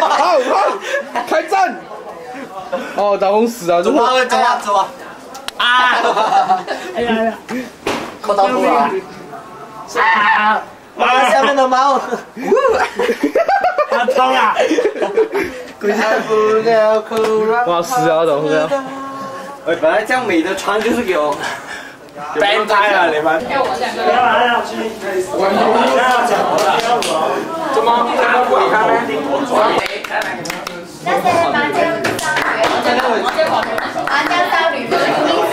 好，开战！哦，打红死啊！ 走啊！啊！哎呀！扣到头了！啊！哇，下面的猫！好痛啊！ 哇，死啊！怎么这样？ 本来这样美的穿就是给我。变态了你们！怎么不理他呢？ 那些麻将少女的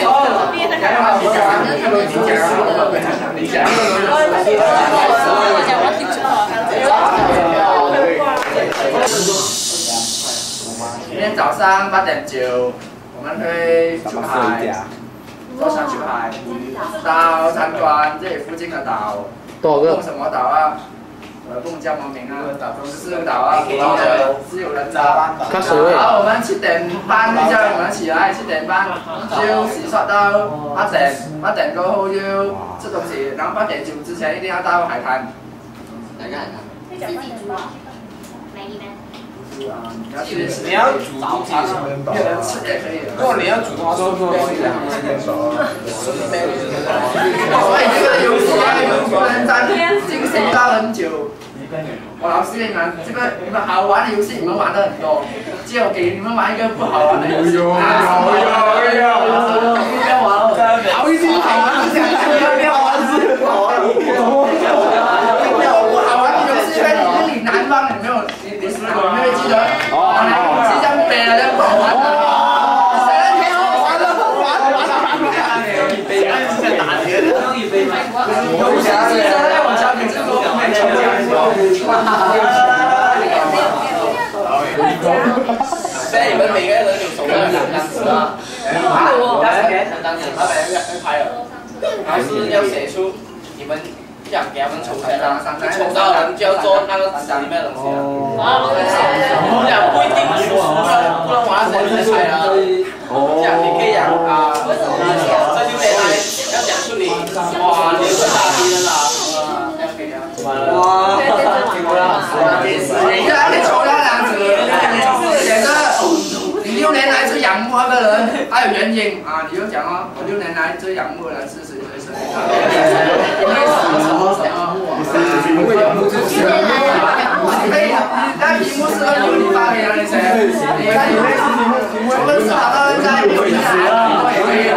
今天早上8点9，我们会出海。坐上去海，到参观这里附近的岛。 多少个？ 蹦什么岛啊？我不叫什么名啊？14个岛啊，自由人岛。好，我们7点半就叫你们起来，7点半就洗刷到8点，8点过后就吃东西，然后8点9之前一定要到海滩。 哪个海滩？ 自己煮啊，美丽吗？ 你要煮一个人吃也可以。如果你要煮的话，所以这个游戏不能在进行到很久。我老师你们这个你们好玩的游戏你们玩的很多，只有给你们玩一个不好玩的游戏。好一点好玩的，好玩是好玩。不好玩的游戏呢，你难忘，你没有。你们会记得？是这样背了，这样好玩的。谁好玩的？有些记者在我家里直播，所以你们每个人有手上两张纸啊，两张纸，他拍了，然后是要写出你们。这样给他们抽签啊，抽到人就要做那个纸里面的东西啊。这样不一定不能玩谁来猜啊。这样你可以讲啊，这就得来要讲出你哇，你是大敌人啦，这样可以啊。哇，你看你抽到两纸，写着你6年来最仰慕那个人，还有原因啊，你就讲哦，我6年来最仰慕的人是谁？那题目是由你发给你谁？你看你我们查到在留言啊，也可以。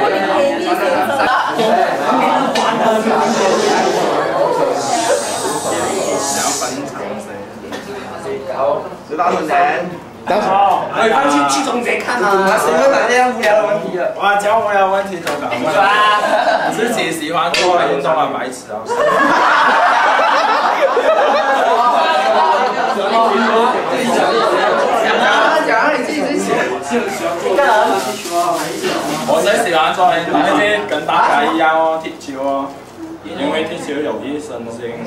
知道很难。 我放去中间看啊。谁会问这样无聊的问题了？ 哇，讲无聊问题都敢问。自己喜欢做的运动啊，白痴啊！ 讲你自己最喜欢。 我最喜欢做运动，就是跟大家一样哦，踢球哦，因为踢球有益身心。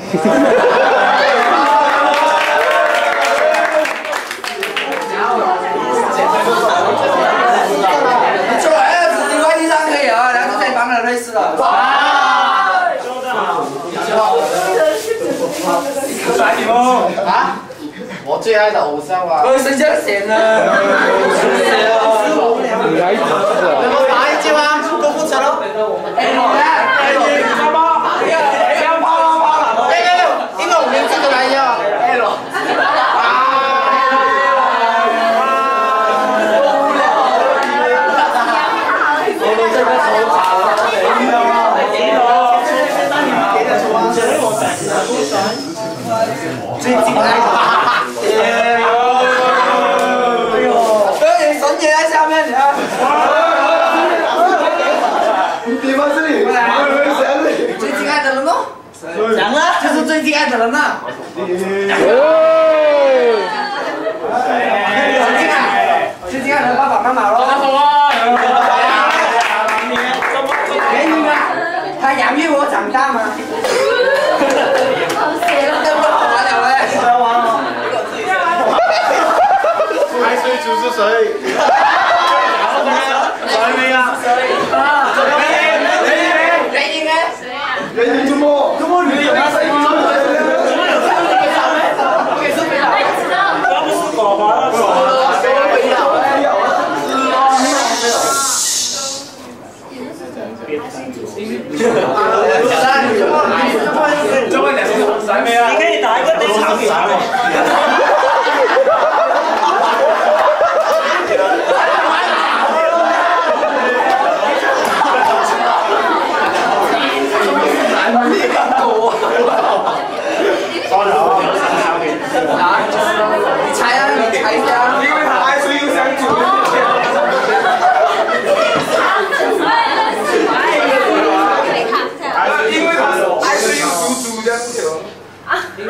出来了，指定位置上可以啊，然后就可以帮了瑞士了。 说得好。帅题目啊！ 我最爱的偶像啊！ 谁叫闲呢？ 女孩子是啊。 能不能打一句吗？都不成了。因为我名字都来要。最近爱的， 神姐在下面，你看。 你们这里， 最近爱的人咯，讲了，就是最近爱的人呐。最近爱的爸爸妈妈咯。原因啊，他养育我长大吗？ 海水就是水。原因怎么？怎么你有那声音？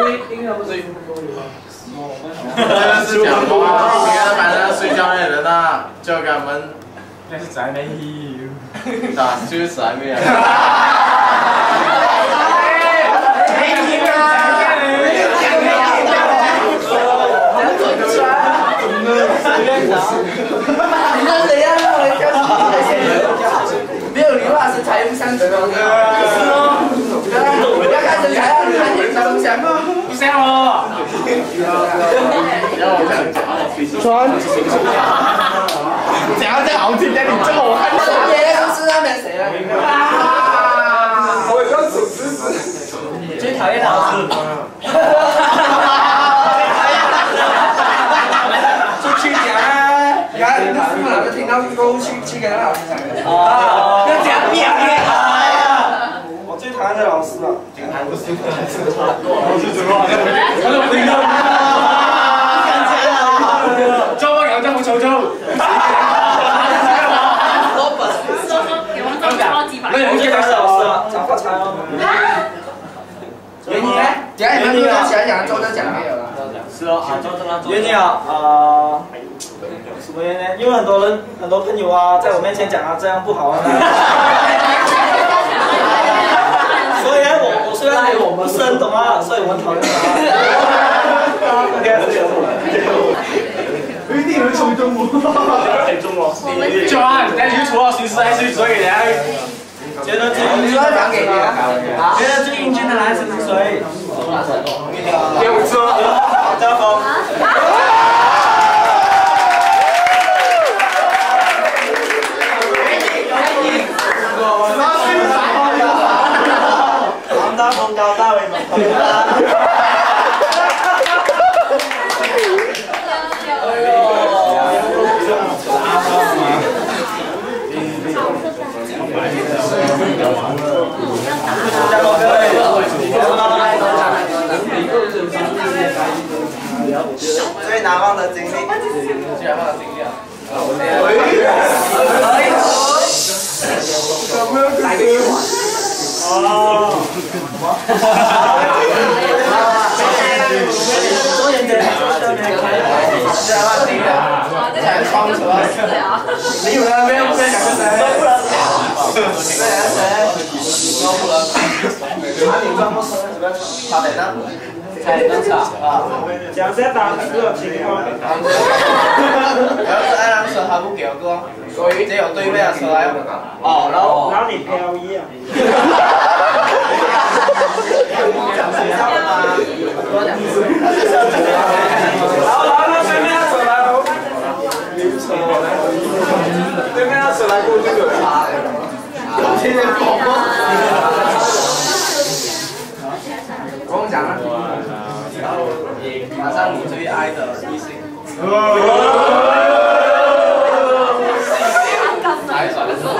是讲话，别人反正睡觉的人啊，就跟他们。 那是宅妹。 咋就是宅妹啊？ 你是谁呀？没有礼貌是才不相称哦。不要看身材啊，你看你像不像？ 不像哦。 穿。讲到这好听点，你叫我看。 别的公司那边谁啊？ 我叫主持人。 最讨厌老师。出去讲啊！你看，那是不是听到都去跟那老师讲的？啊，要讲表演啊！ 我最讨厌的老师了。 周我有张好抽抽。 我最讨厌的老师了，讲发财哦。 原因呢？等下你们不要起来讲，周就讲没有了。 是哦，啊，周正啊。原因啊，什么原因呢？因为很多朋友啊，在我面前讲啊，这样不好啊。所以我虽然我不是很懂啊，所以我很讨厌他。 你会抽中我？ 中我。就啊，你去除了平时还是所以人。 觉得最你说讲给你啊？ 觉得最英俊的男生是谁？ 给我说。 家峰。王大峰高大伟嘛。最难忘的经历。 最难忘的经历啊！ 你有没有分享谁？他在哪？在那场啊。 讲些当时的情况。 然后是按车他不给我过，所以只有对面的车来。 哦，然后你漂移啊。 讲学校的吗？多讲。 然后对面的车来了。对面的车来过这个。 现在广播。我们讲啊。 马上你最爱的异性。还算是。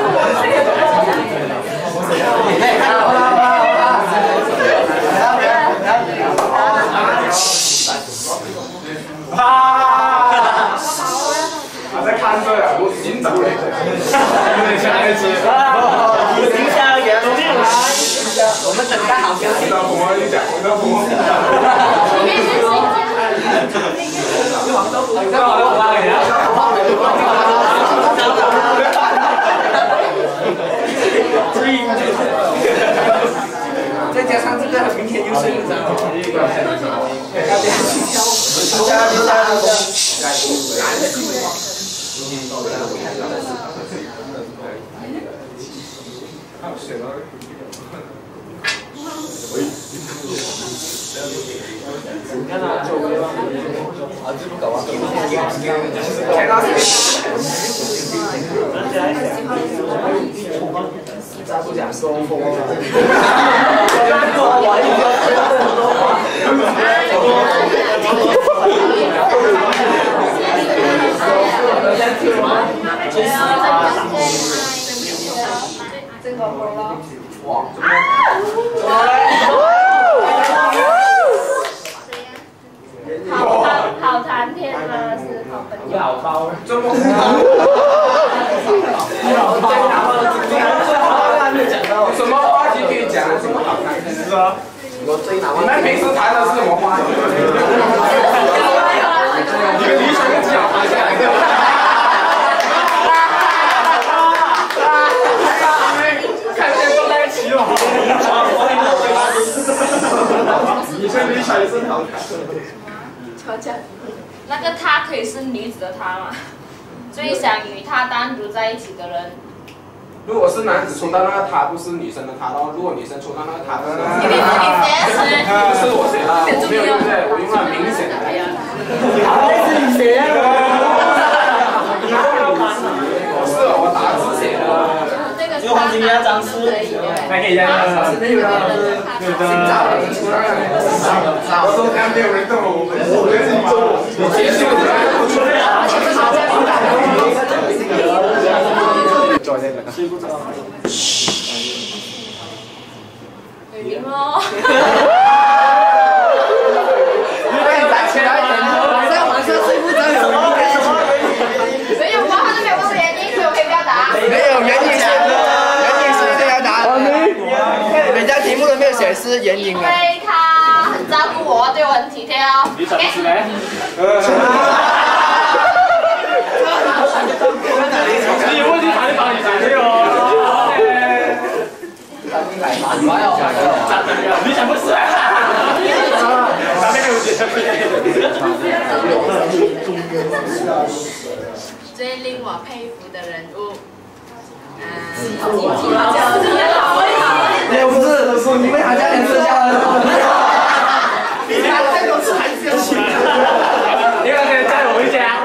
我在看着呀，我紧张嘞，有点像孩子。 停下来， 我们等待好消息。 我知道我跟你讲，我知道我。 再加上这个明天又是一张。不想收风了。 好谈天啊，是好朋友。 好高。 这么。 什么话题可以讲？什么好看？ 是啊。 过最难忘。 你们平时谈的是什么话题？你跟理想的脚谈下来。看见坐在一起了。你跟理想也是好看。 吵架。那个他可以是女子的他吗？最想与他单独在一起的人。 如果是男子抽到那个他，不是女生的他，然后如果女生抽到那个他，不是男生的他。是我写的，我没有用对，我用了明显的。 你写的。 是我打字写的。 因为黄金鸭张是， 还可以这样。 是那个。 新找的出来了。我说刚没有人动我，我跟你做，你结束了。 睡不着。 雨林哦。 站起来一点，在晚上睡不着有什么？ 没有，他都没有问原因，所以我可以不要答。 没有原因是一定要答的。人家题目都没有显示原因因啊。 为他很照顾我，对我很体贴哦。 你想吃没？你问题还是帮你解决哦。你想不是？ 最令我佩服的人物， 也不是，你们好像也是这样的。 你看太多次还是要写。 你看可以带我回家。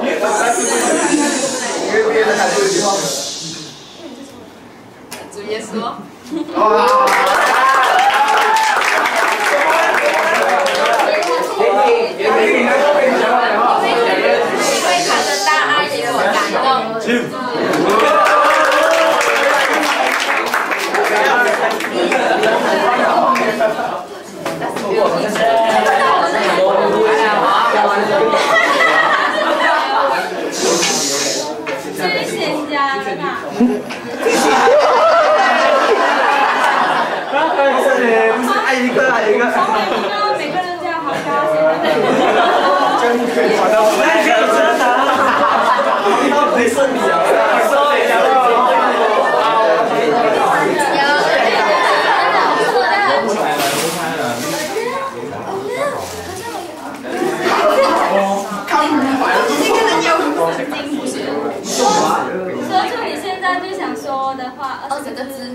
主耶稣。因为他的大爱使我感动。谢谢家长。 不是爱一个爱一个。 每个人这样好高兴。 这样可以传到我们。那可以真的。没事你啊。 说出你现在最想说的话，20个字。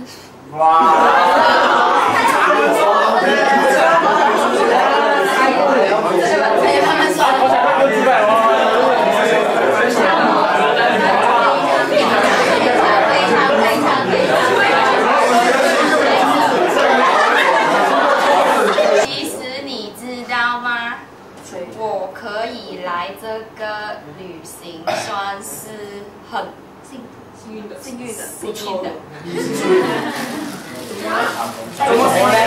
其实你知道吗？我可以来这个旅行，算是很幸运的。 怎么说呢？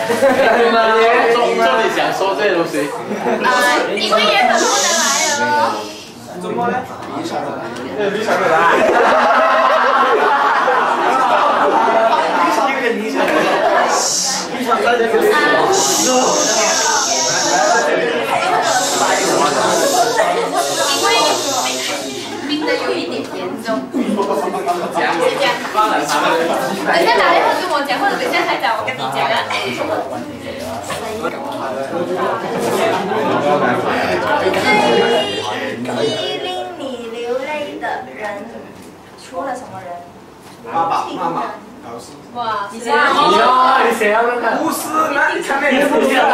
做你想说这些东西。 因为原本不能来了。 怎么呢？理想的答案。 理想大家可以。 因为病得有一点严重。等一下打电话跟我讲，或者等一下才讲，我跟你讲啊。 最令你流泪的人，除了什么人？ 爸爸妈妈。 哇， 你这样。 你谁要看？ 不是，那你看那个不是。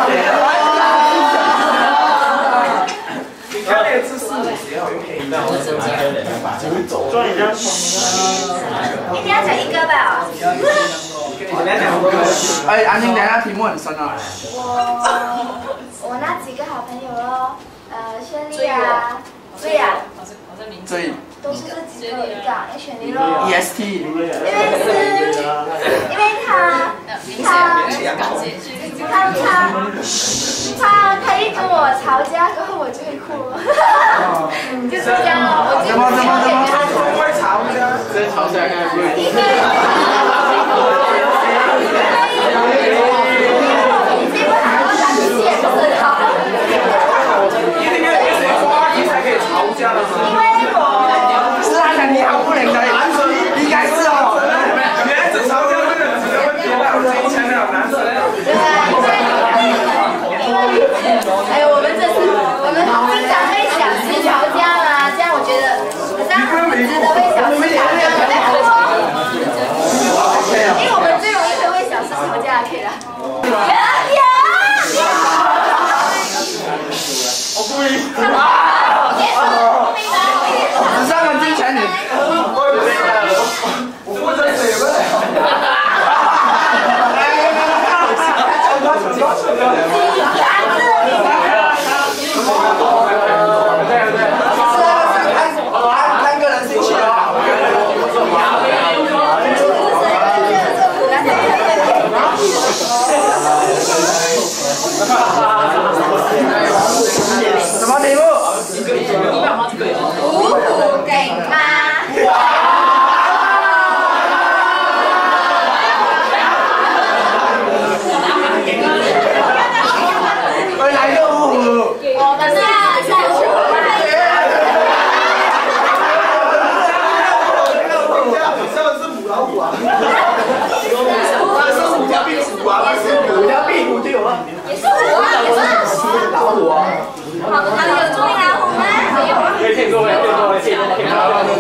你看那个姿势，谁要用黑的？ 转一下。 一定要讲一个吧。 哎，安静，等下题目很深啊。 我那几个好朋友咯，绚丽啊，对呀， 对。 都是这几个一个，要选你咯。 EST。 因为他一跟我吵架之后，我就会哭了。就是这样咯，我就会吵架， 真吵架看不会。 只上门进前女。我负责水不了。看个人兴趣啊。什么题目？ 五虎给妈。 来个五虎。 我们是母老虎啊！是五条壁虎啊！五条壁虎就有了。 也是虎啊，也是老虎啊！ 好，还有注意老虎吗？没有啊。 可以骗各位，骗各位。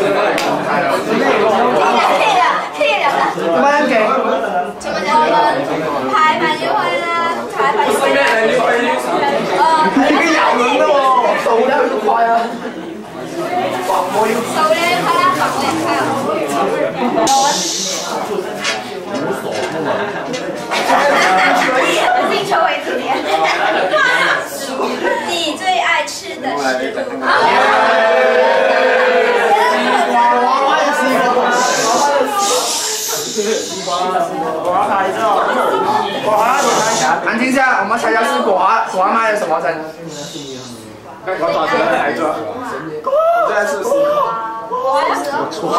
慢慢给。 我们排满就会啦，排满就会啦。 你个咬人的哦，手咧佢都快啊！ 手咧，快啦，手咧，进球为止点。你最爱吃的食物？ 安静一下，我们猜一下是果华妈有什么声？ 我找这个来着。我再试试。 果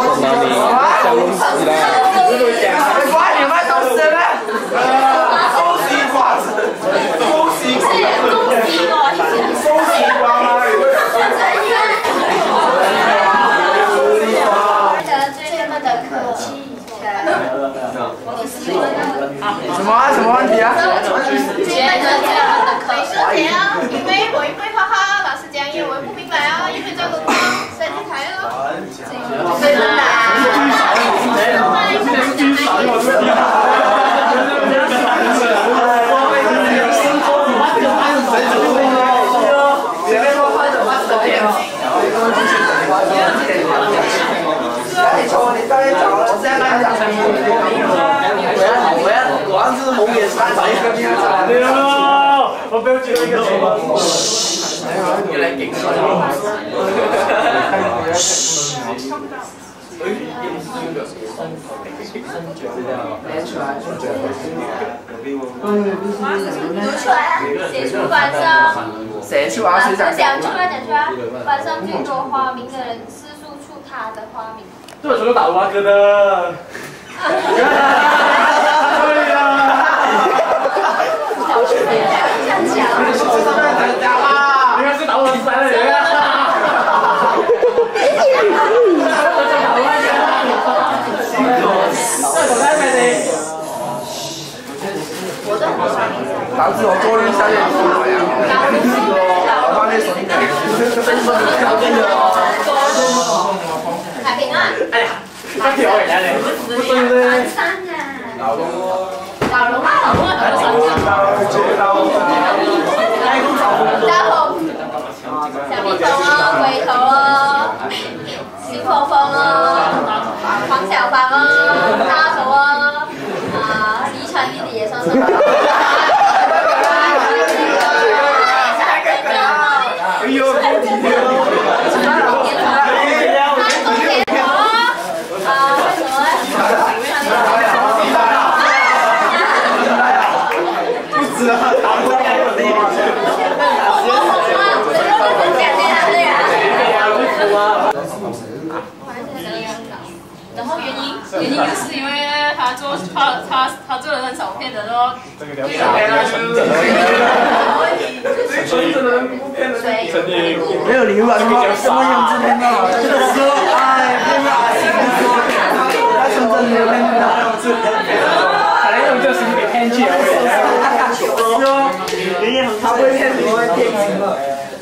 华你们都是咩？恭喜瓜子，恭喜瓜子，恭喜瓜妈！ 这么的客气。 什么问题啊？ 没事情啊，因为我也会哈哈，老师讲因为我也不明白啊，因为这个光身体台哦。真的果然是红颜三才。 我不要最后一个球。 越来越帅。 读出来啊，写出晚上。 写出啊，谁讲？ 讲出来，讲出来。晚上最多花名的人，四处出他的花名。 这有什么打蛙哥的？对呀。 这样讲。 应该是打我3的人。 导致我多人下面出来呀！我帮你手机海平啊！ 哎呀，他条回来嘞，对不对？ 老龙老龙啊，老龙啊，老龙啊！大红，小蜜蜂哦，鬼头哦，新凤凤哦，黄小芳哦，大头哦，黎川弟弟也算是。 哎呦，不止啊，打不开有那个。 然后原因就是因为他做的很少骗人哦。 这个了解。真的不骗人。 没有礼物啊，什么用字骗到？说哎，骗到，他说真没有骗到， 可能用这心给骗去了。 他不会骗你，会骗你了。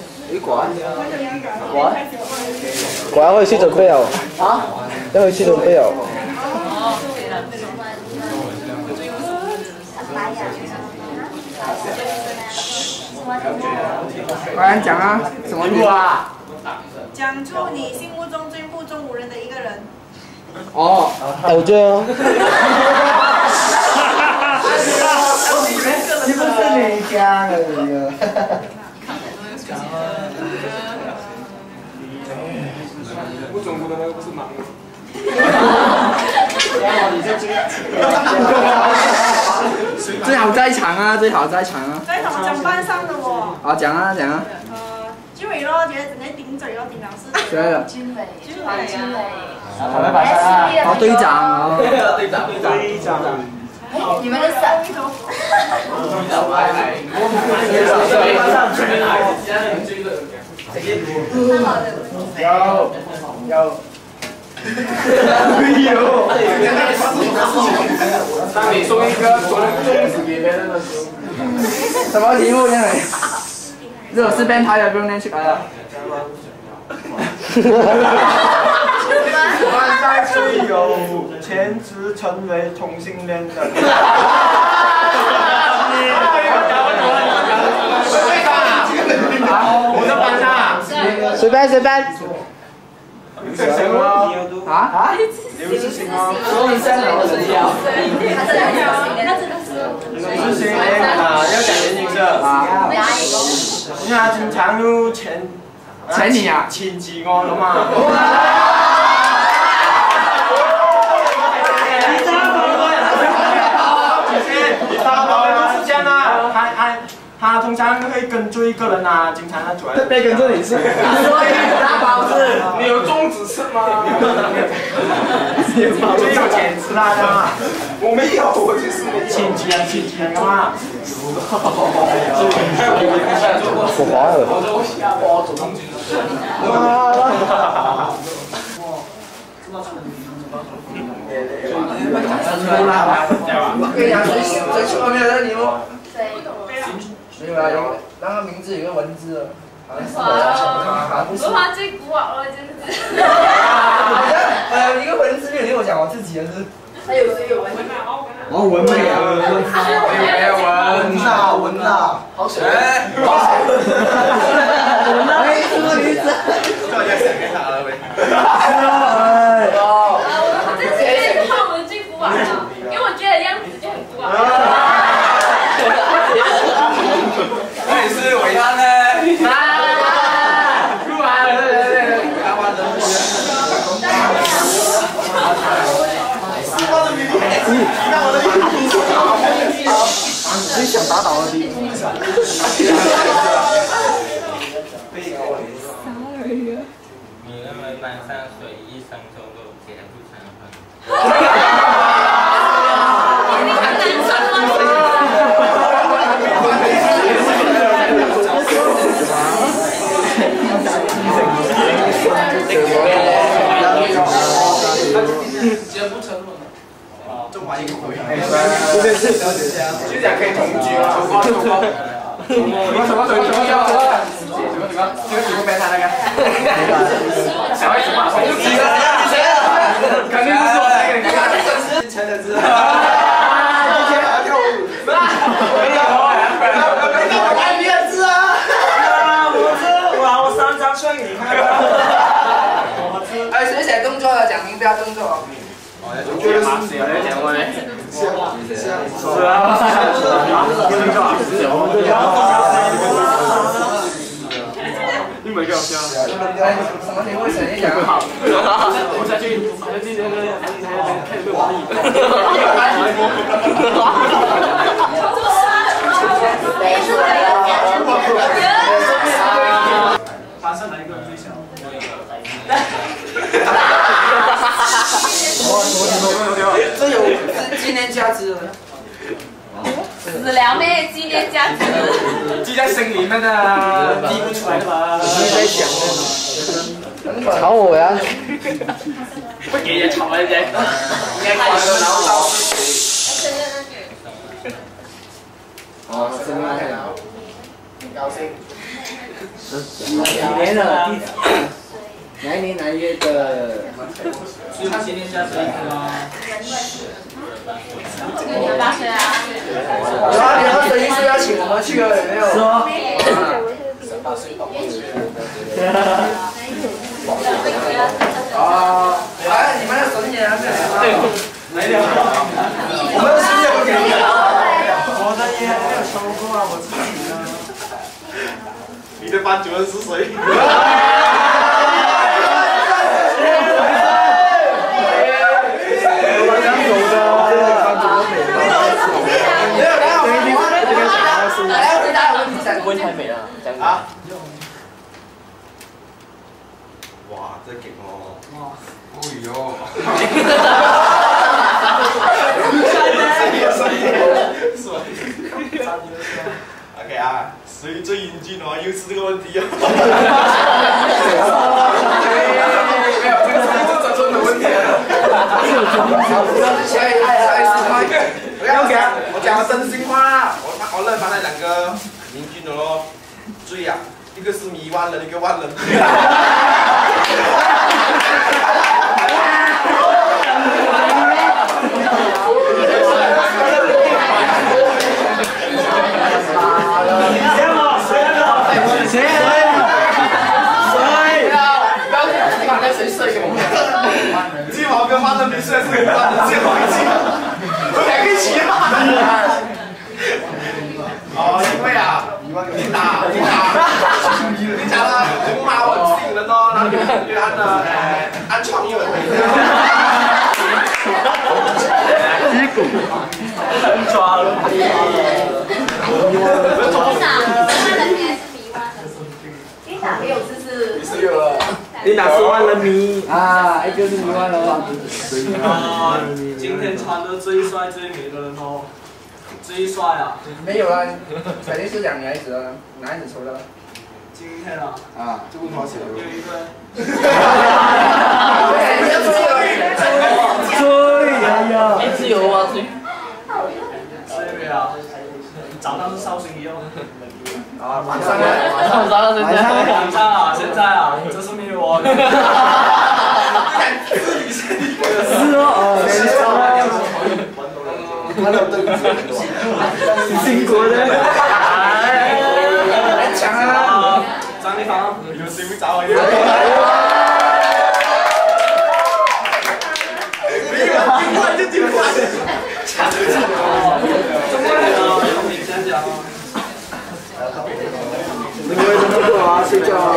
果然回去准备了。 啊？ 要回去准备了。 快点讲啊，什么路啊？ 讲出你心目中最目中无人的一个人。 哦， 我觉得。 是不是你讲的？ 不中国的那个不是盲吗？ 最好在场啊，最好在场啊。 在场讲班上的我。 好，讲啊讲啊。 君伟咯，觉得整天顶嘴咯，顶老师。 谁来的？ 军磊， 君伟。 哦，队长哦。 队长。 你们的伞。 有。 当你送一个粽子给别人的时候， 什么题目呢？如果是编排的，不用念出来了。 万载只有前世成为同性恋的。 我的班上， 随便随便。 什么？ 啊？ 刘志兴吗？ 刘志兴， 刘志兴啊，要讲原因是啊，因为他经常有前你啊， 前几案了嘛。他通常会跟住一个人啊，经常他主要被跟着你吃，所以大包子， 你有粽子吃吗？ 就有钱吃啦的嘛。 我没有，我就是亲戚啊，亲戚的嘛。 我滑了。 我跟你讲，最出名的题目。谁？没有啊，那个名字有个文字。 我怕最古老了，真的是。 一个文字没有听我讲我自己的是。 还有文。 哦，文没有。 没有文呐， 文呐。好水。 哎， 什么名字？ 这要写给他了呗。 我这是因为怕我们最古老了，因为我觉得样子就很古老。 那你是伟安呢？录完了， 最想打倒的地方。 你认为班上谁一生收入钱不成分？ 就讲可以同居吗？什么这个题目没他那个，小孩子马上就急了，肯定不是我那个，你看这真是陈的字跳舞，没有字啊， 我3张睡你看。 哎，谁写动作的？讲明不要动作。 我觉得是谁来讲我呢？ 是啊。 你没给我笑。 什么题目？谁讲？ 我再去那个看有没有玩意。 班上哪一个最小？ 这有纪念价值的。 死了咩？纪念价值。 记在心里面的， 滴不出来的吧？ 你在想呢？吵我呀！ 不给也吵人家。应该快乐，然后到。哦，真的很高兴。 哪年的？哪一年哪月的？ 是他纪念价值吗？ 18岁啊。 有啊，你要随意是要请我们去了，有没有？ 说。 啊，来，你们的神也还没来。 没了。我们的神也不给你了。我的烟没有抽过啊，我自己呢。你的班主任是谁？ 不会太美了， 啊！哇，这勁喎！哇，哦哟！OK 啊，谁最英俊哦？又是这个问题哦。没有，这个是真正的问题了。不要讲，我讲了真心话，我认翻了2个英俊的咯，最啊，一个是迷万人，一个万人。鸡毛跟万人比，虽然是个万人，最好一起，2个一起啊！哦，因为啊，你打，你讲了，红马我吸引人哦，然后你按了，按创意文。击鼓，抓了。 没有知识。 你有了。 你哪是万人迷啊？一个是迷万人。 啊，今天穿的最帅最美的人哦，最帅啊！ 没有啊，肯定是2女孩子啊，男孩子抽的。 今天啊。 啊，这不掏钱有一个。 追呀！ 自由啊，追。 对啊，早上是绍兴一样。 啊，晚上啊， 现在啊，这是没有我。 是哦，辛苦了。 强啊！ 张立芳， 有谁会找我？没有，听话就听话。 你先讲。 你为什么不好好睡觉啊？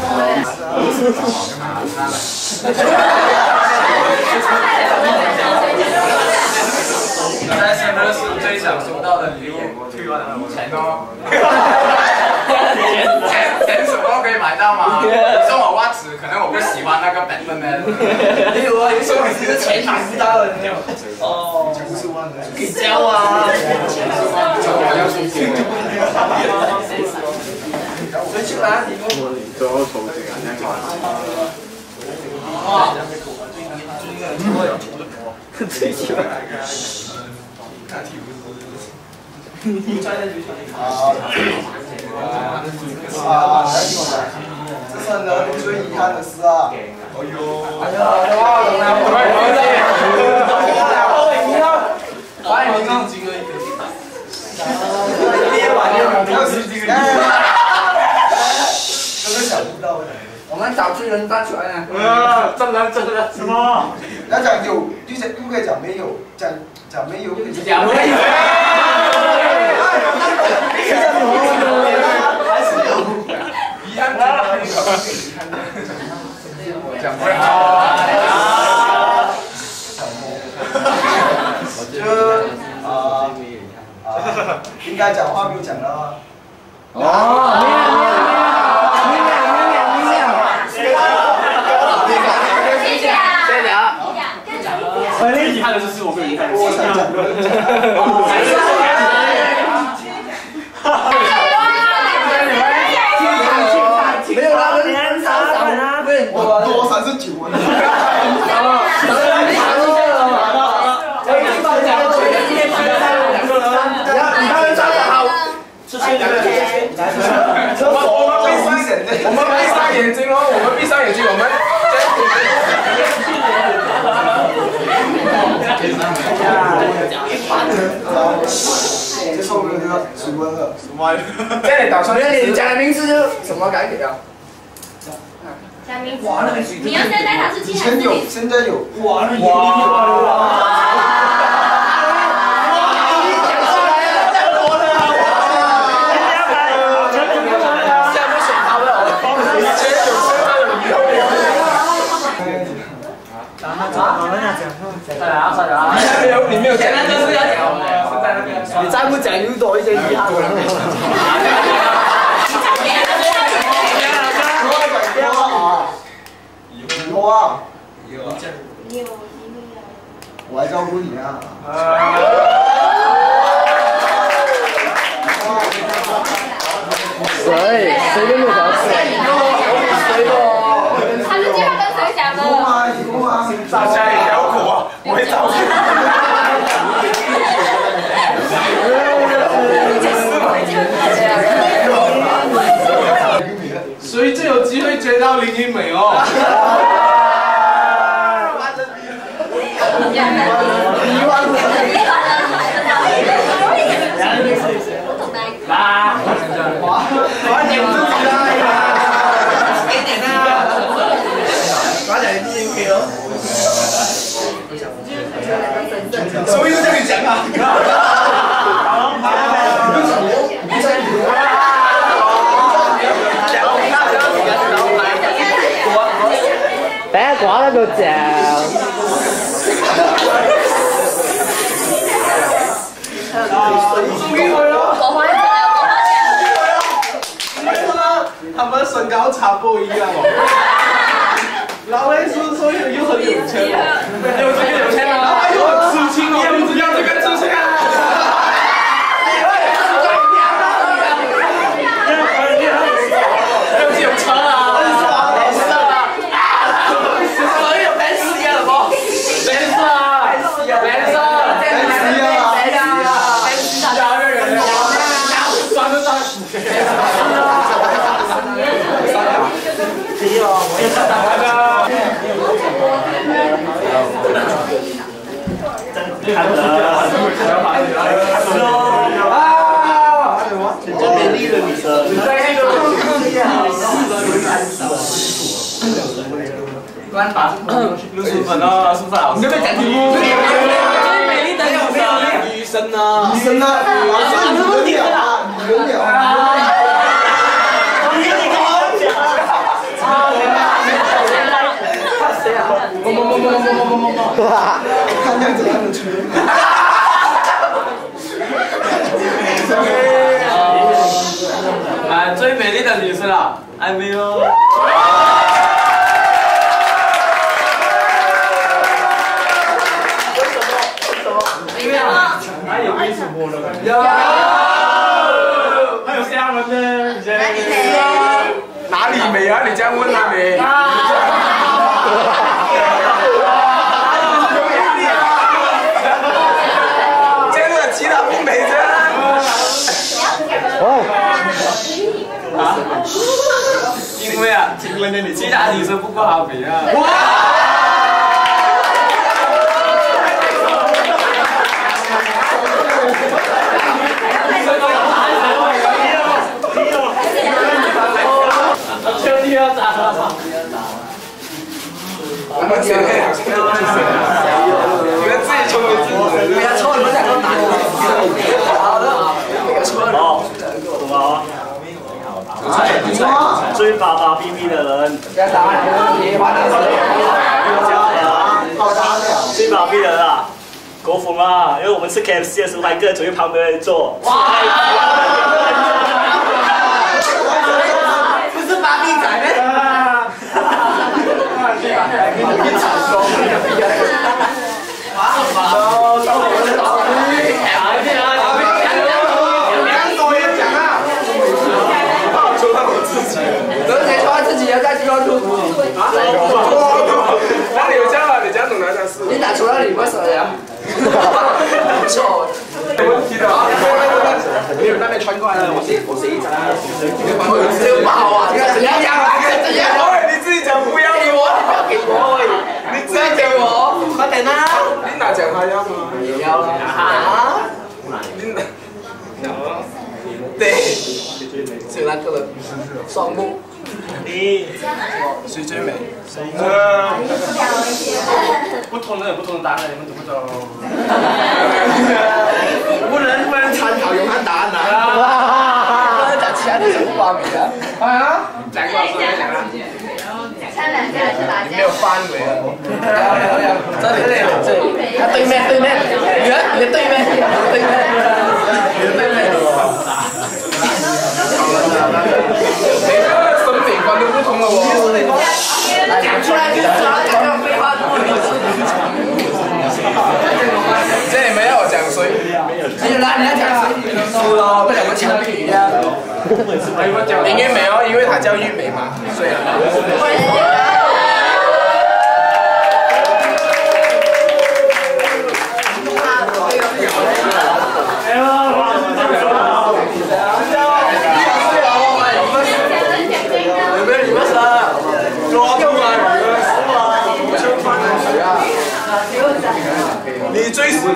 在生日时最想收到的礼物，退完了钱哦。 钱什么都可以买到吗？你送我袜子，可能我不喜欢那个版本的。 没有啊，你说你是钱买不到的，没有。 哦 ，90万的。 给交啊！ 回去拿。 都要抽这个，那个。 哇！ 最喜欢。 这是呢最遗憾的事啊！哎呦！ 哎呀， 欢迎您哦！憋完了，没有时间。根本想不到。 我们找罪人站出来啊！ 真的什么？ 要讲有，不可以讲没有，讲没有。 讲没有。 还是有。遗憾的，讲不了。应该讲话没有讲到。 最遗憾的就是我没有遗憾。 没有啦，人少啊，对， 我多39文。 你看人长得好， 我们闭上眼睛哦，我们闭上眼睛，我们。 数文了， 什么？这里打出来，你讲的名字就什么改给了？ 讲名字。你要现在打字机还是？ 现在有。 哇！ 你没有讲，就是要讲。你再不讲，又多一些遗憾。 以后啊，我来照顾你啊。 谁跟我聊谁？ 他这句话跟谁讲的？ 找下一条苦啊！我会找你。 所以最有机会追到林英美哦。 所以都叫你讲啊！ 别挂那个奖。 他们身高差不一样哦。老雷是说又很有钱，有这个有钱啊，然后又很痴情哦，要这个痴情啊。有车啊，所以有奔驰呀，不？奔驰啊，奔驰啊， 真美丽的女生。 关把 60分哦，是不是？ 你这边讲题目。最美丽的女生呢？ 女生呢？女人了，女人了。看样子看得出。 最美丽的女生啊，还没有。 因为还有艺术波的。还有厦门的， 哪里美啊？你这样问他美？这个其他不美的。 因为啊，其他女生不够好美啊。 兄弟要咋了？ 我们前面好像你们自己聪明自己。 不要错，你们两个打。好的，别错了。 好，懂了。追爸爸逼逼的人， 要打你，还他追爸逼的人啊，国风啊，因为我们吃 KFC 的时候，还跟着左右旁边人坐。哇！ 不是芭比仔咩？你打出来你为什么呀？不错， 没问题的。 没有那边穿过来了，我是一张。这个不好啊！怎样啊？怎样？ 你自己讲不要给我， 不要给我，你自己给我，快点啊！ 你哪讲他要吗？ 也要了啊！ 你哪？ 双目。 你谁最美？ 不同的有不同的答案，你们懂不懂？不能参考永汉答案呐。 不能讲其他的生物发明啊。啊？ 讲过说讲啊。 参两家是哪家？ 没有范围了。 这里，他对面，你的对面， 每个审美观都不同了哦。 讲出来就是讲这种废话。 现在你们要我讲谁？ 你要讲谁？输了，不两个墙壁一样。 林玉梅哦，因为她叫玉梅嘛，所以。 你最喜欢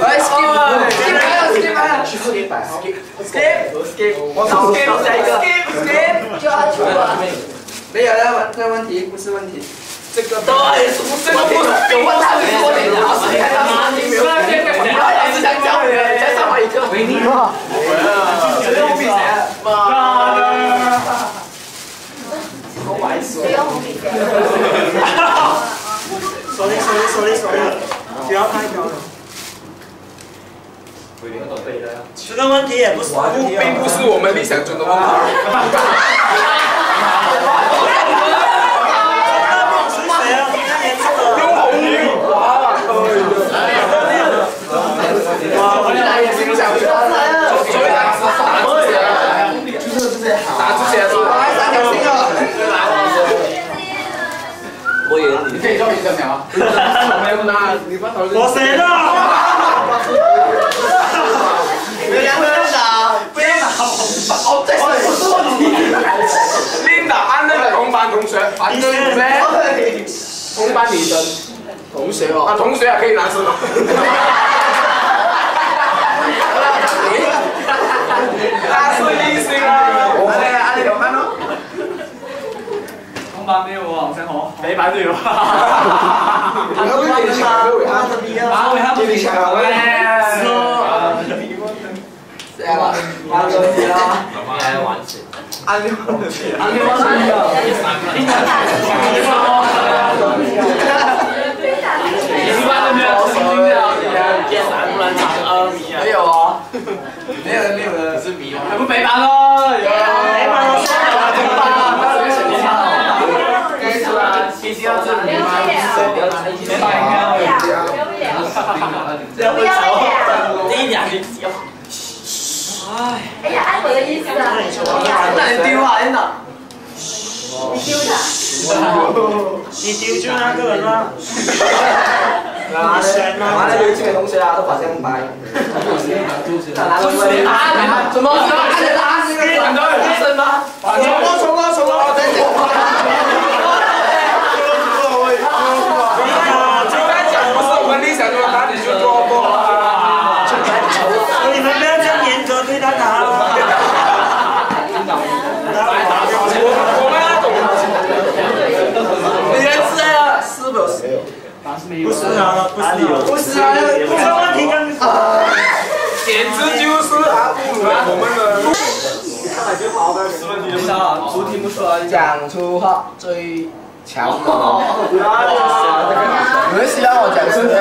？skip，我找下一个 skip， 就要求啊。没有了，这个问题不是问题。 这个对，这个不是有问他们说你老师看到吗？你没有？老师想教你，再上我一课。维尼嘛。 这个比谁啊？妈的！ 我玩死。谁用红笔？ sorry，不要太高了。这个问题也不是问题， 并不是我们理想中的问题。 是谁啊？你看颜色的。 用红鱼。哇， 我来也是想说， 所以打字写出来，3条线了。 我以为你可以做一个秒。 我谁的？ 琳达安那个同班同学，反正同班女生， 同学哦， 同学可以拿是吗？他是异性啊！我们安利有看哦。 同班没有啊，好像哦，北班都有。 他是你的吗？他是你啊！ 他是你的。 这样吧，安利啊，来玩起。安利玩起，安利玩起啊！ 一般都没有听到没有啊，没有的，是迷吗？ 还不北班咯？ 北班咯， 必须要是迷吗？ 不要脸！ 第一两句。 哎呀，按我的意思啊！ 那你丢啊，真的。 你丢的。 你丢就那个人啦。 拿那个这个同学啊，都把这样掰。怎么？按的答案是个反的医生吗？ 重了！再讲。 就在讲不是我们理想中的答案，你就做不好啊！ 你们不要这样严格对待他。 我们那种， 你认识啊？是不是？ 不是啊， 不是啊， 这个问题跟简直就是侮辱了我们的。 出题目说讲出话最强的。你们希望我讲什么？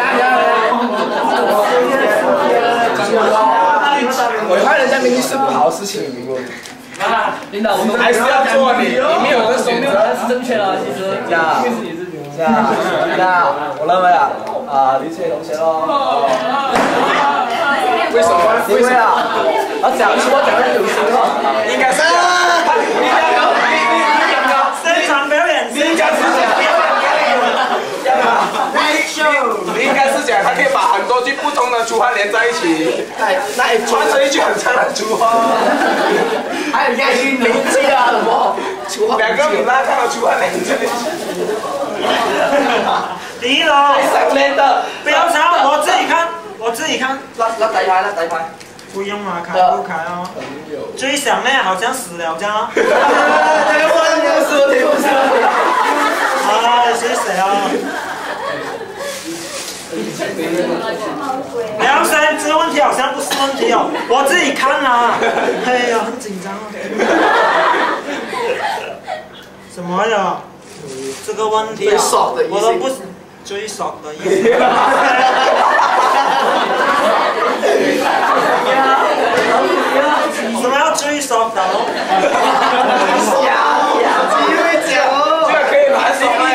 我看人家明明是不好的事情，领导，我们还是要做你没有这选择是正确的，其实。我认为李志同学咯。 为什么？ 因为我讲出我讲的有心咯。 应该是现场表演， 应该是你应该是讲他可以把很多句不同的粗话连在一起， 那也穿成一句很长的粗话。 还有押韵灵机啊什么？ 两个比拉看的粗话连在一起。 第一楼， 上面的， 不要吵，我自己看。 甩底牌。 不用嘛，开不开哦？最想呢，好像死了这样。 这个问题不是问题，不是问题。 哎，谢谢啊。梁生，这个问题好像不是问题哦，我自己看啦。哎呀，很紧张哦。什么呀？这个问题啊，我都不最爽的意思。什么要最爽的？ 机会讲哦，这个可以拿手来。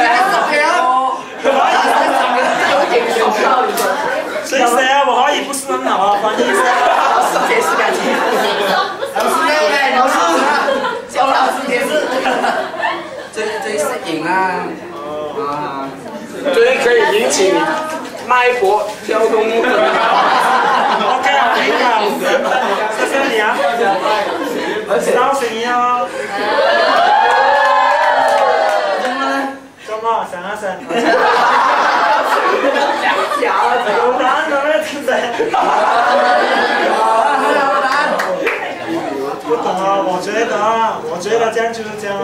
所以谁啊？我华语不是很好啊，翻译一下。 老师解释感情。老师，肖老师解释。 最适应啊。 最可以引起脉搏跳动。OK 啊，可以啊，谢谢你啊，知道声音哦。怎么？想啊想。有答案了没？现在。不懂啊，我觉得这样就是这样啊。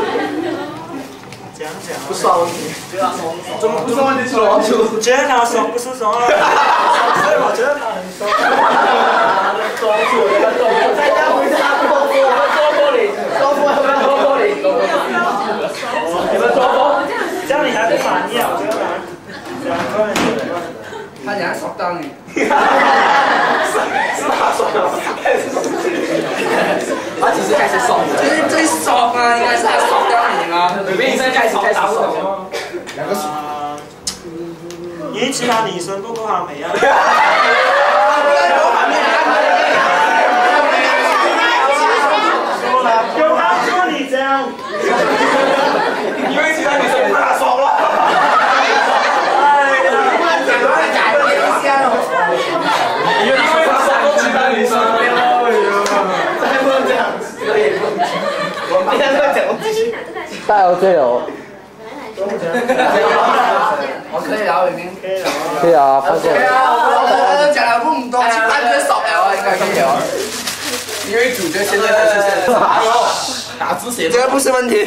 讲。 不算问题。怎么不算问题？说觉得他爽不是爽啊？所以我觉得他很爽。 在家回家多玻璃，你们多玻， 这样你还不满意啊？我觉得2个人。 他想要爽到你。 是他爽的，他其实开始爽的。 最爽啊，应该是他爽掉你吗？ 你现在开始爽。 因为其他女生不够好美啊。有他说你这样。 因为其他女生不他爽了。因为他爽到其他女生。再不能这样，我们现在讲。 带我队友。 我可以聊已经。 可以啊，放过。 我讲了不多，去半个少了啊，应该可以聊。因为主角现在才出现。 打字写这个不是问题。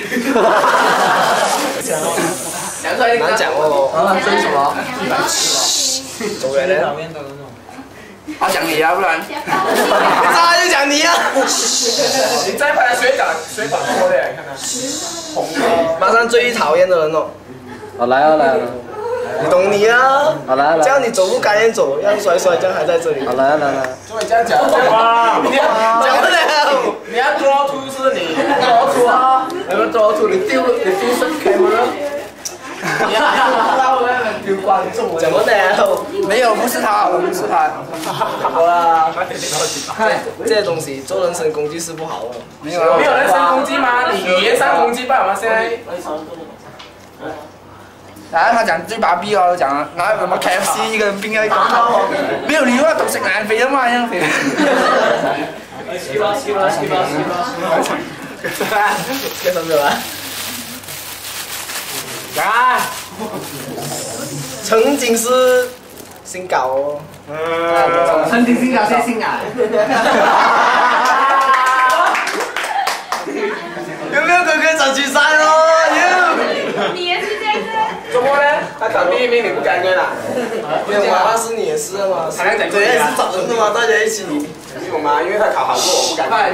讲出来难讲哦。 追什么？ 走人了。 我讲你啊，不然。 你咋就讲你啊？你再拍水管多的，看看。红的。马上最讨厌的人哦。 好来啊来啊！ 你懂你啊？ 好来来。 这样你走路赶紧走，要甩甩，这样还在这里。 好来来来。 所以这样讲。你要讲不了。你要draw to 是你 draw to 啊？你们 draw to 你丢身 camera。你要丢观众。怎么了？ 没有，不是他，我不是他。 好啦，看这些东西做人身攻击是不好的。 没有人身攻击吗？你语言上攻击吧吗？现在。 然後他講最把逼我講啊，拿什麼 KFC 一個人冰啊，沒有你話獨食難肥啊嘛，一樣肥。 吃吧。幹什麼啊？啊！曾經是性搞哦。 曾經性搞誰性啊？ 有沒有哥哥找去山哦？ 你也是这样子。 怎么呢？他考第1名，你不甘愿啊？没有嘛，那是你的事嘛。对，是找人的嘛，大家一起努。没有嘛，因为他考好过我，不敢。快，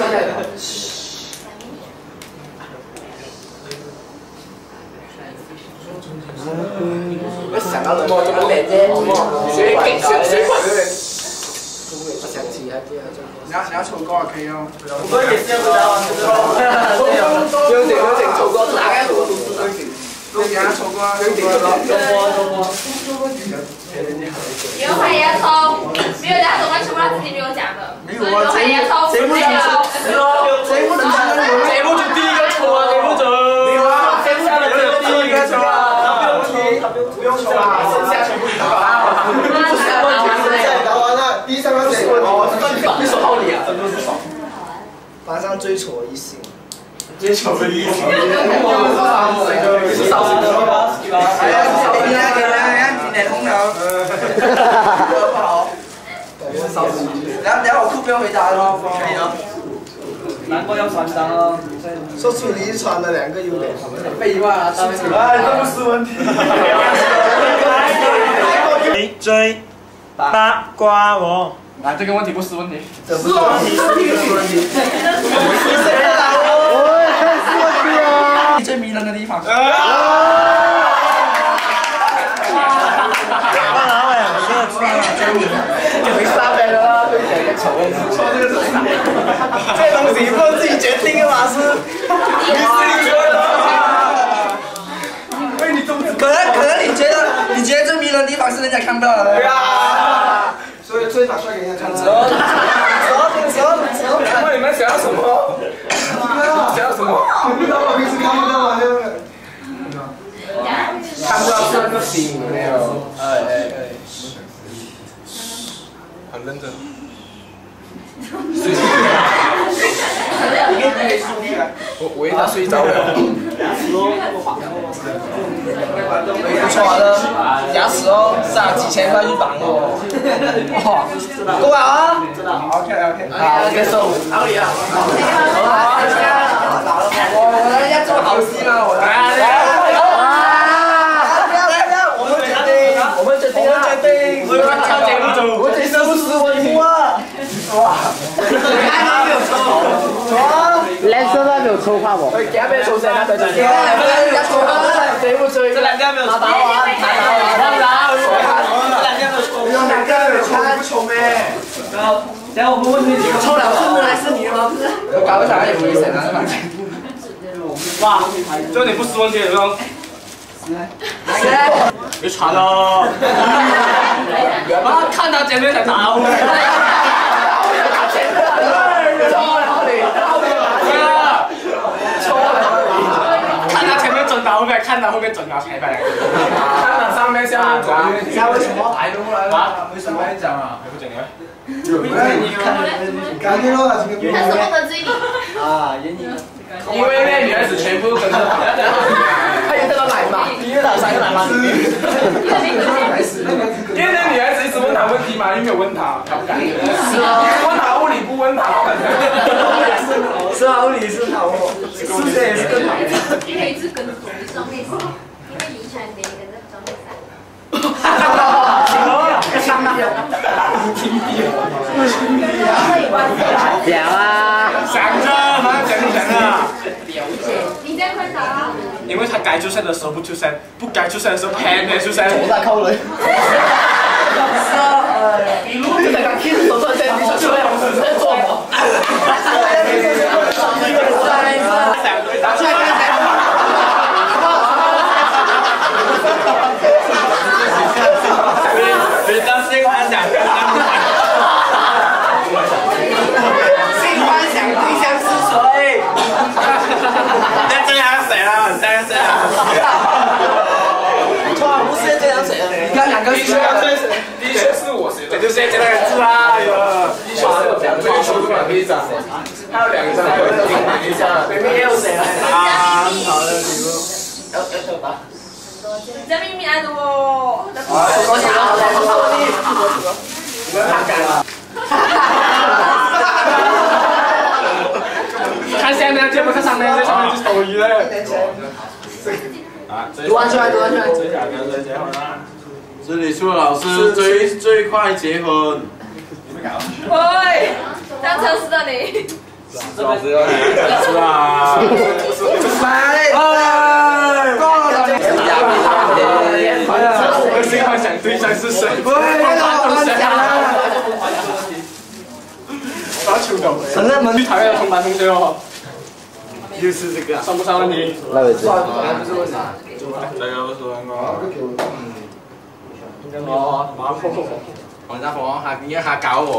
我想到了，怎么脸啫？水管有点。我想起来， 你要唱歌可以哦。 我也是不知道，不用紧，唱歌哪个都是不用紧。 都给他唱歌啊！ 以后还要抽，没有人家总会全部他自己没有讲的。没有啊，谁不能谁不能谁不就第一个抽啊？谁不准？没有啊，剩下的只有第一个抽啊。不用抽啊，剩下全部你搞。不是问题，现在搞完了，第3个谁？你手套你啊，真的是爽。班上最丑的异性。最丑的异性。是少数的吗？哎呀，给人今年红了。不好。少数等下我酷不要回答喽。 可以啊。难怪要传单哦。 说出你传的2个优点。 废话啊，上面哎，这不是问题。 追八卦我。 啊，这个问题不是问题。 这不是问题，是问题。 最迷人的地方。 没杀呗了，这东西不能自己决定的嘛，是？你自己觉得？ 可能你觉得最迷人的地方是人家看不到的。 对啊。所以把帅给人家看。走。 问你们想要什么？想要什么？ 看不到，平时看不到啊， 看不到是那个饼没有。哎。 很认真。我以为他睡着了。 不错的，牙齿哦，上几千块一绑哦。哇，够了啊 ！OK， 好，接受。阿里啊。我人家做好戏嘛，我。我们决定。我这是不是问题啊？哇！ 蓝色的没有抽话不？ 给他没有抽噻，他对对对。追不追？这2家没有抽。打完。 有2个没有抽，不抽咩？ 等下我们问你几个抽了，是还是你吗？ 搞个啥也不会选啊，是吧？ 哇，这你不是问题有没有？别传了！啊，看他前面才打我。看他前面准打后面，看他后面准打裁判。 看他上面下面左边。 你为什么排都不来啊？为什么讲啊？ 还不讲啊？ 赶紧咯，他这个。 他什么得罪你？ 啊，原因。 因为那女孩子全部跟着他。 还有这个奶嘛？一个打3个奶嘛？ 因为那女孩子一直问他问题嘛，又没有问他，他不敢。是啊。问他物理不问他。 是啊，物理是好哦，数学也是更好。 因为一直跟装备赛，因为遗传别人的装备赛。 讲啊！ 想着，马上讲啊！ 你这样快打。 因为他该出声的时候不出声，不该出声的时候偏偏出声。 我在扣人。是啊，比如就在刚开始手段在你说出来，我是在做我。打出来看看。 别当新欢想， 新欢想对象是谁？ 那这样谁了？这样谁了？ 错，不是这样谁了？你看2个是谁？ 的确是我谁的， 就是这个人是啊， 的确是我这个球出来可以长，还有2张，还有1张， 对面也有谁了？ 啊，好的，礼物。 要打。 这秘密爱的我。 看下面，这不看上面，这上面就是抖音了。啊， 读完出来。 最小的最结婚啦。 这里出老师最快结婚。 喂，当诚实的你。 老师要来，是啊。我新幻想对象是谁？发球狗。 承认吗？ 最讨厌的同班同学哦。 就是这个。 算不算问题？ 那位置。 不是问题。 这个不是问题。 哦，马虎。王家峰，他搞我。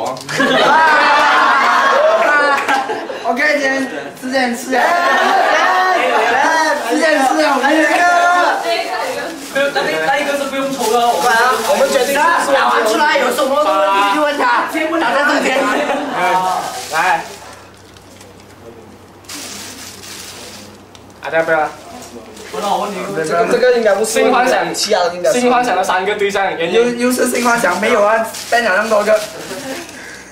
OK， 今天4件事啊。4件事啊，我们那一个是不用抽的， 我们决定打完出来有什么问题就问他，先问他在这边。 来。大家不要。 这个应该不是新幻想， 其他的应该。 新幻想的3个对象， 又是新幻想，没有啊，带了那么多个。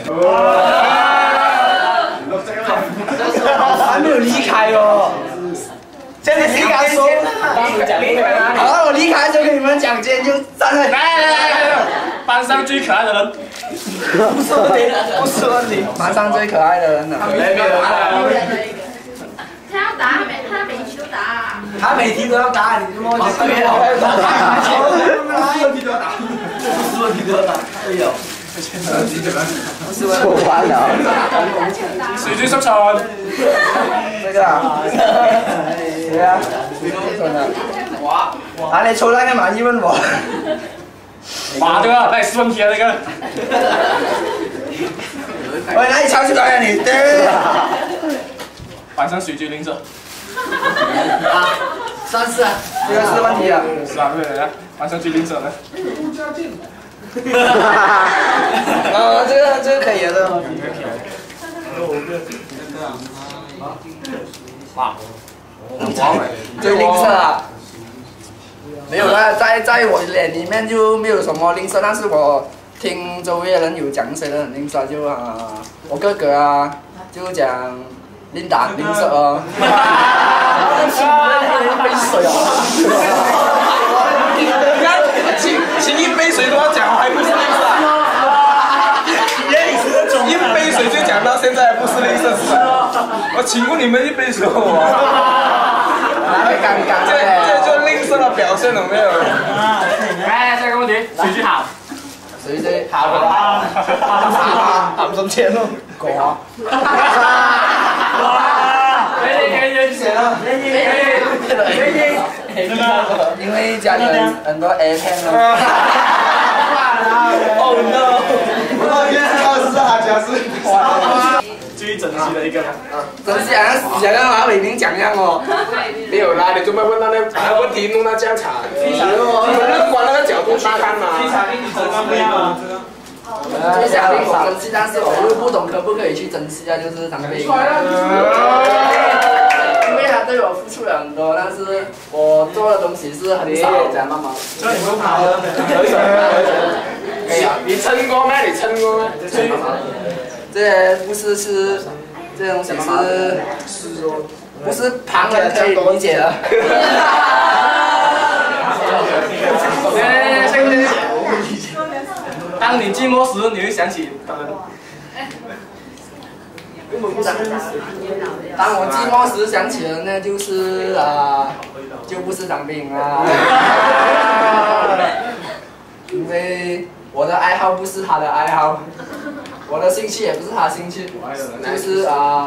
还没有离开哦。现在离开说，好，我离开就跟你们讲，今天就站在。 来，班上最可爱的人。 不是问题，不是问题。班上最可爱的人了。 他要答，他每题都答。 他每题都要答，你他妈就对了。问题都要答，不是问题都要答。哎呦，不是问题完了。 谁最熟手？ 这个啊，谁啊？我。啊，你抽那个满意问我。 哇，这个那是问题啊，这个。 喂，哪里抄出来呀你？ 班上谁最吝啬？ 啊，34啊，这个是问题啊。 是啊，对的，班上最吝啬的。 这个可以的。 哇， 最吝啬啊！没有啦，在我脸里面就没有什么吝啬，但是我听周围的人有讲谁的很吝啬，就我哥哥啊，就讲吝啬哦。杯水啊！ 你看，请一杯水都要讲，还不是吝啬？一杯水就讲到现在，不是吝啬是吧？我请过你们一杯水哪会尴尬？ 这就吝啬的表现，有没有？ 来，下一个问题，谁最好？ 谁最好啊？喊什么钱咯？狗啊！因为家里很多 A 片啊。Oh no！ 最整齐的一个。 真是想跟马伟明讲一样哦。 没有啦，你准备问到那问题弄到这样惨，你们往那个角度去看嘛。 最想令我珍惜，但是我又不懂可不可以去珍惜啊，就是张飞。因为他对我付出了很多，但是我做的东西是很少，这样慢慢。 这你不跑了？ 可以啊，你撑过吗？你撑过吗？ 这些不是这些东西是，不是旁人可以理解的。 当你寂寞时，你会想起他们。 当我寂寞时想起的那就是就不是张斌啊，因为我的爱好不是他的爱好，我的兴趣也不是他的兴趣，就是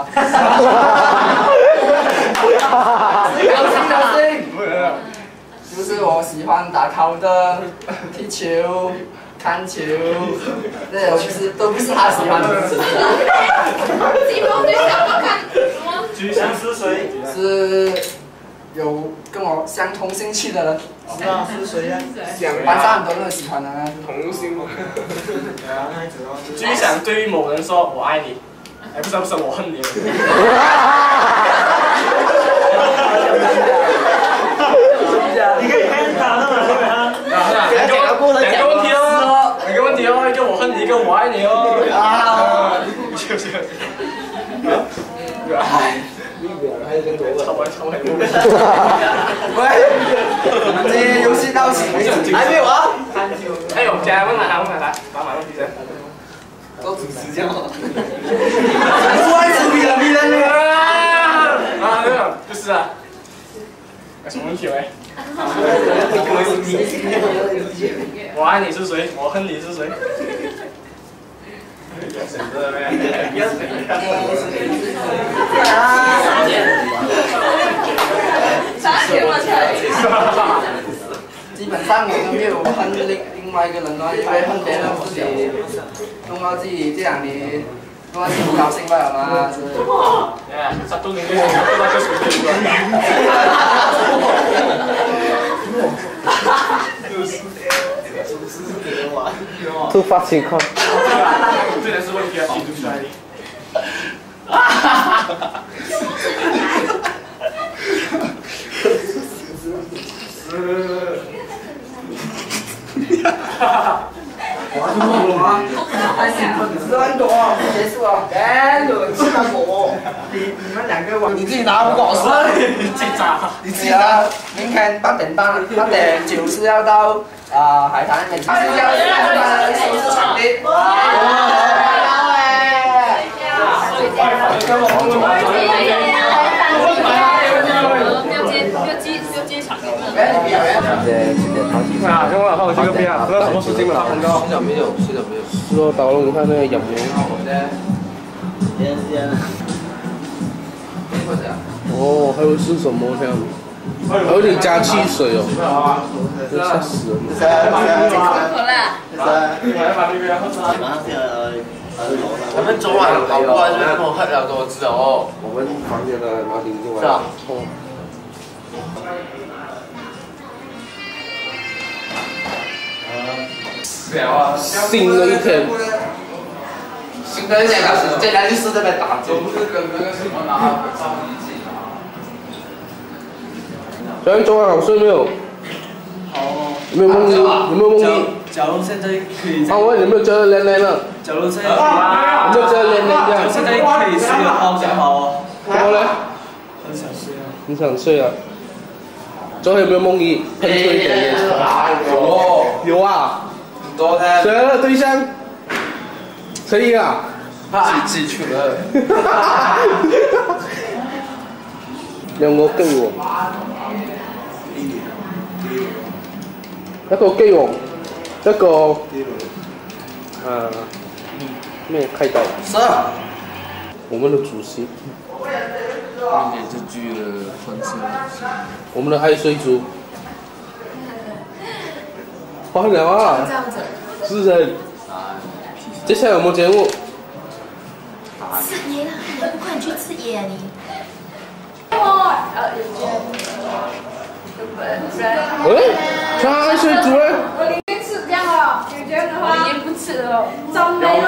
就是我喜欢打高的、踢球、看球，这些都不是他喜欢的。 寂寞最想要看什么？ 居相是谁？ 是有跟我相同兴趣的人。 是啊，是谁呀？ 班上很多人都喜欢的。 同性吗？ 最想对某人说我爱你，哎，不是，我恨你。 你可以看他的嘛， 两个问题哦，一个我恨你，一个我爱你哦。是不是？ 喂，这游戏到此为止，还没有啊？ 还有，加问来，来，把马问题先。 都主持这样。不爱主比人比人呢？ 没有，就是啊。什么问题喂？我爱你是谁？我恨你是谁？ 基本上我都没有恨另外一个人咯，因为恨别人自己弄到自己这两年，弄到自己不高兴罢了嘛。 10多年都那个水突发情况。 这才是问题啊，记住出来的。 乱多，结束了。哎，轮吃了我。你们两个你自己拿不搞事，你自己拿。明天8点半，8点就是要到海滩那边，就是要收拾场地。 啊，跟我老婆去个边啊，不知道什么事情了。 睡着没有？说导龙，你看那个养牛。哦，还有是什么这样？还有点加汽水哦，这吓死人我们昨晚跑过来就跟我喝了多次哦。 我们房间的马丁就是啊。 新的一天， 新的一天开始，这家就是这边打针。 小英昨晚好睡没有？有没有梦遗？有没有梦遗？ 假如现在可以。 我问你有没有觉得凉凉的？ 假如现在可以。 有没有觉得凉凉这样？ 现在可以睡个好觉哦。 怎么了？ 很想睡啊。 你想睡啊？昨天有没有梦遗？喷出一点烟。有啊。 多看。 谁的对象？谁赢啊？ 自己去了。 兩個機喎，一個機王，一個咩開刀？ 是啊。 我們的主席。 明年這劇的粉絲。 我們的愛睡豬。換了啊！ 這樣子。 是的。接下來有冇節目？ 吃椰啦！快點去吃椰啊你！ 他愛睡豬哎！ 我宁願吃這樣哦，有這樣的話，我寧願不吃哦。真美。